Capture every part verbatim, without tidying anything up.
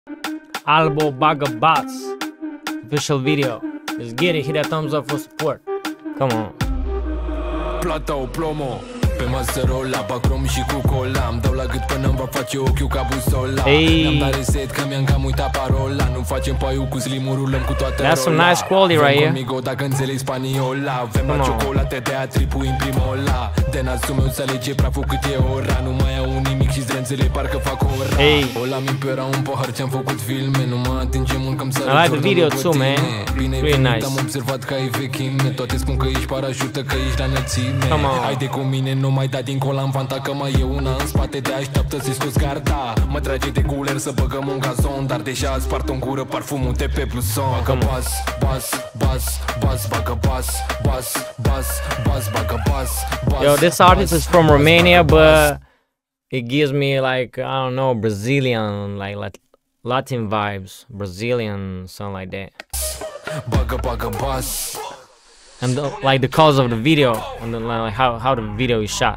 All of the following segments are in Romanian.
Albo Baga Bass official video. Let's get it. Hit that thumbs up for support. Come on. Plata o plomo pe masă rola, bacrom și cu cola. Îmi dau la gât până-mi va face ochiul ca busola. N-am dat reset că mi-am cam uitat parola. Nu facem paiul cu slimul, rulăm cu toată rola. That's some nice quality right here. Conmigo dacă înțelegi spaniola. Avem la ciocolate de atripui în primola. De nasul meu să alege praful cât e ora. Nu mai au nimic și zdrențele parcă fac ora. Ola mi pera un pahar ce-am făcut filme. Nu mă atinge mult că-mi sără. I like the video too, man. Really nice. Am observat că ai vechime. Toate spun că ești parașută, că ești la înălțime. Haide cu mine, nu mai da dincolo, am fanta că mai e una în spate, te așteaptă să-i scoți garda. Mă trage de guler să băgăm un gazon, dar deja îți spart în gură parfumul de pe pluson. Bagă bas, bas, bas, bas, bagă bas, bas, bas, bas, bagă bas, bas. Yo, this artist is from Romania, but it gives me like, I don't know, Brazilian, like Latin vibes, Brazilian, something like that. Bagă, bagă bas. And the, like the cause of the video, and the, like how how the video is shot,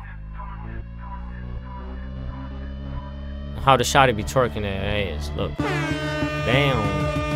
how the shot it be twerking it is. Look, damn.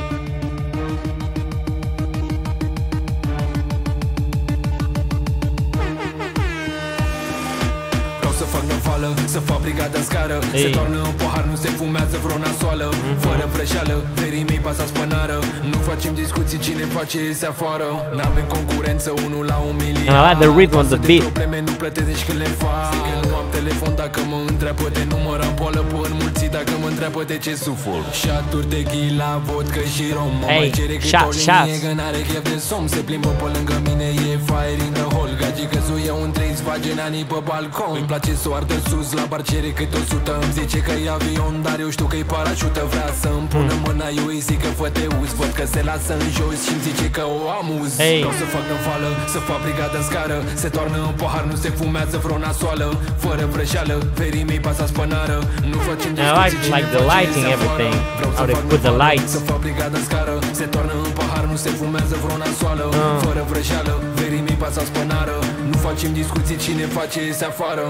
Să fac navală, să fac brigada în scară. Se toarnă în pahar, nu se fumează vreo nasoală. Fără preșeală, verii mei pasa spănară. Nu facem discuții, cine face iese afară. N-avem concurență, unul la un miliard. And I like the rhythm of the beat. Probleme nu plătesc când le fac. Zic că nu am telefon dacă mă întreabă de număr. Am poală pe înmulțit dacă mă întreabă de ce sufur. Șaturi de ghila, vodcă și rom. Mă mai cere cât o linie, că n-are chef de somn. Se plimbă pe lângă mine, e fire in the hole. Gagică zuie un trei, sfage nanii pe balcon. Îmi place să o ardă sus, la bar cere cât o sută. Îmi zice că e avion, dar eu știu că e parașută. Vrea să-mi pună mâna, eu îi zic că fă te uz. Văd că se lasă în jos și-mi zice că o amuz. Vreau să fac năvală, să fac brigadă în scară. Se toarnă în pahar, nu se fumează vreo nasoală. Fără preșeală, verii mei pasa spănară. Nu facem discuții, cine like the lighting, everything. How they put the lights. Să fac brigadă în scară. Se toarnă în pahar, nu se fumează vreo nasoală. Fără preșeală, verii mei pasa spănară. Nu facem discuții, cine face iese afară.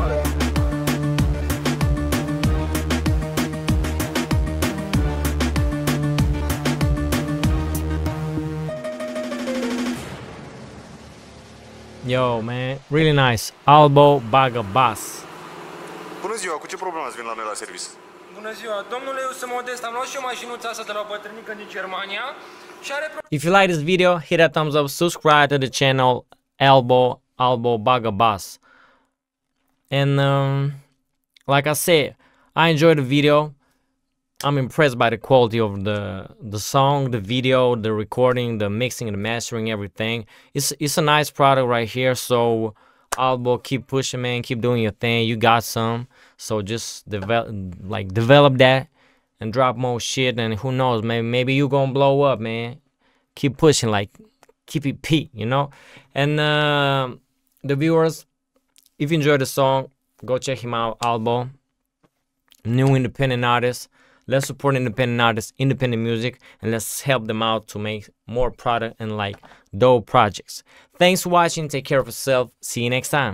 Yo, man, really nice. Albo Baga Bass. Bună ziua, cu ce problemă ați venit la noi la service? Bună ziua, domnule, eu sunt Modest, am luat și o mașinuță asta de la o bătrânică din Germania și are... If you like this video, hit that thumbs up, subscribe to the channel Albo Albo Baga Bass. And um, like I said, I enjoyed the video. I'm impressed by the quality of the the song, the video, the recording, the mixing, the mastering, everything. It's it's a nice product right here. So Albo, keep pushing, man. Keep doing your thing. You got some. So just develop, like develop that, and drop more shit. And who knows, maybe maybe you gonna blow up, man. Keep pushing, like keep it peak, you know. And uh, the viewers, if you enjoyed the song, go check him out, Albo. New independent artist. Let's support independent artists, independent music, and let's help them out to make more product and like dope projects. Thanks for watching. Take care of yourself. See you next time.